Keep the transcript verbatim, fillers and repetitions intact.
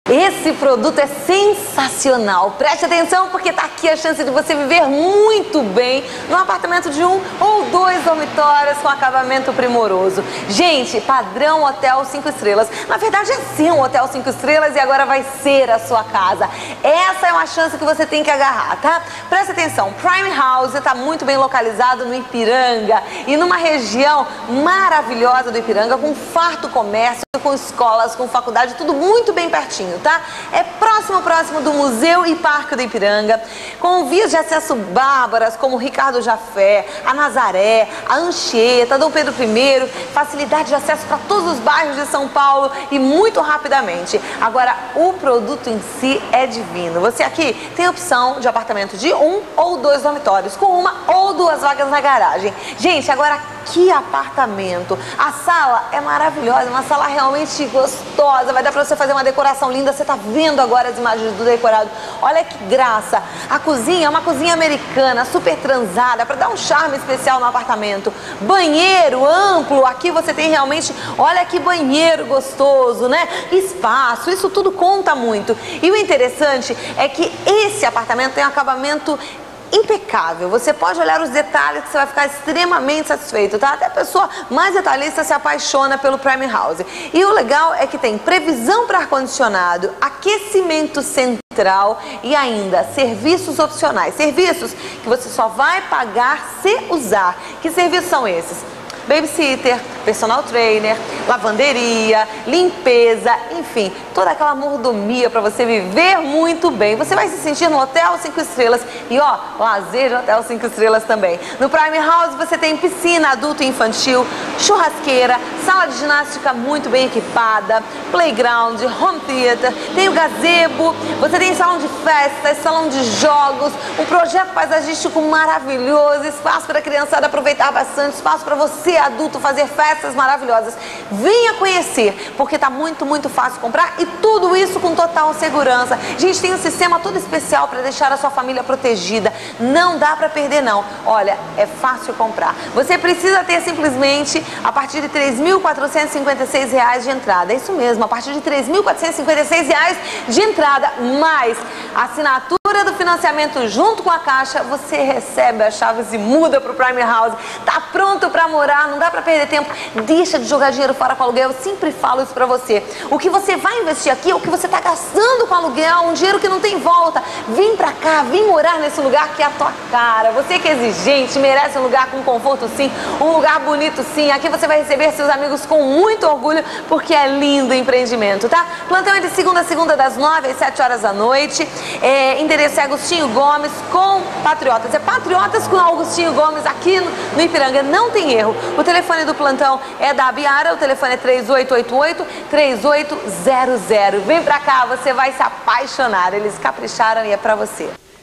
Esse produto é sensacional. Preste atenção porque tá aqui a chance de você viver muito bem num apartamento de um ou dois dormitórios com acabamento primoroso. Gente, padrão hotel cinco estrelas. Na verdade é sim um hotel cinco estrelas e agora vai ser a sua casa. Essa é uma chance que você tem que agarrar, tá? Preste atenção, Prime House está muito bem localizado no Ipiranga e numa região maravilhosa do Ipiranga, com farto comércio, com escolas, com faculdade, tudo muito bem pertinho, tá? É próximo, próximo do Museu e Parque do Ipiranga, com vias de acesso bárbaras, como Ricardo Jafé, a Nazaré, a Anchieta, Dom Pedro I, facilidade de acesso para todos os bairros de São Paulo e muito rapidamente. Agora, o produto em si é divino. Você aqui tem a opção de apartamento de um ou dois dormitórios, com uma ou duas vagas na garagem. Gente, agora que apartamento! A sala é maravilhosa, uma sala realmente gostosa, vai dar pra você fazer uma decoração linda. Você tá vendo agora as imagens do decorado, olha que graça. A cozinha é uma cozinha americana, super transada, pra dar um charme especial no apartamento. Banheiro amplo, aqui você tem realmente, olha que banheiro gostoso, né? Espaço, isso tudo conta muito. E o interessante é que esse apartamento tem um acabamento impecável. Você pode olhar os detalhes que você vai ficar extremamente satisfeito, tá? Até a pessoa mais detalhista se apaixona pelo Prime House. E o legal é que tem previsão para ar-condicionado, aquecimento central e ainda serviços opcionais. Serviços que você só vai pagar se usar. Que serviços são esses? Babysitter, personal trainer, lavanderia, limpeza, enfim, toda aquela mordomia para você viver muito bem. Você vai se sentir no Hotel cinco estrelas e ó, lazer no Hotel cinco estrelas também. No Prime House você tem piscina adulto e infantil, churrasqueira, sala de ginástica muito bem equipada, playground, home theater, tem o gazebo, você tem salão de festas, salão de jogos, um projeto paisagístico maravilhoso, espaço para a criançada aproveitar bastante, espaço para você adulto fazer festas maravilhosas. Venha conhecer, porque tá muito, muito fácil comprar e tudo isso com total segurança. Gente, tem um sistema todo especial para deixar a sua família protegida. Não dá para perder não. Olha, é fácil comprar. Você precisa ter simplesmente a partir de três mil quatrocentos e cinquenta e seis reais de entrada. É isso mesmo, a partir de três mil quatrocentos e cinquenta e seis reais de entrada, mais a assinatura do financiamento junto com a Caixa, você recebe as chaves e muda para o Prime House. Tá pronto para morar, não dá para perder tempo. Deixa de jogar dinheiro fora com aluguel. Eu sempre falo isso para você. O que você vai investir aqui é o que você tá gastando com aluguel, um dinheiro que não tem volta. Vem pra cá, vem morar nesse lugar que é a tua cara. Você que é exigente, merece um lugar com conforto sim, um lugar bonito sim. Aqui você vai receber seus amigos com muito orgulho, porque é lindo o empreendimento, tá? Plantão é de segunda a segunda, das nove às sete horas da noite. É, endereço é Agostinho Gomes com Patriotas. É Patriotas com Agostinho Gomes aqui no, no Ipiranga. Não tem erro. O telefone do plantão é da Abiara, o telefone é três oito oito oito, três oito zero zero. Vem pra cá, você vai se apaixonar. Eles capricharam e é pra você.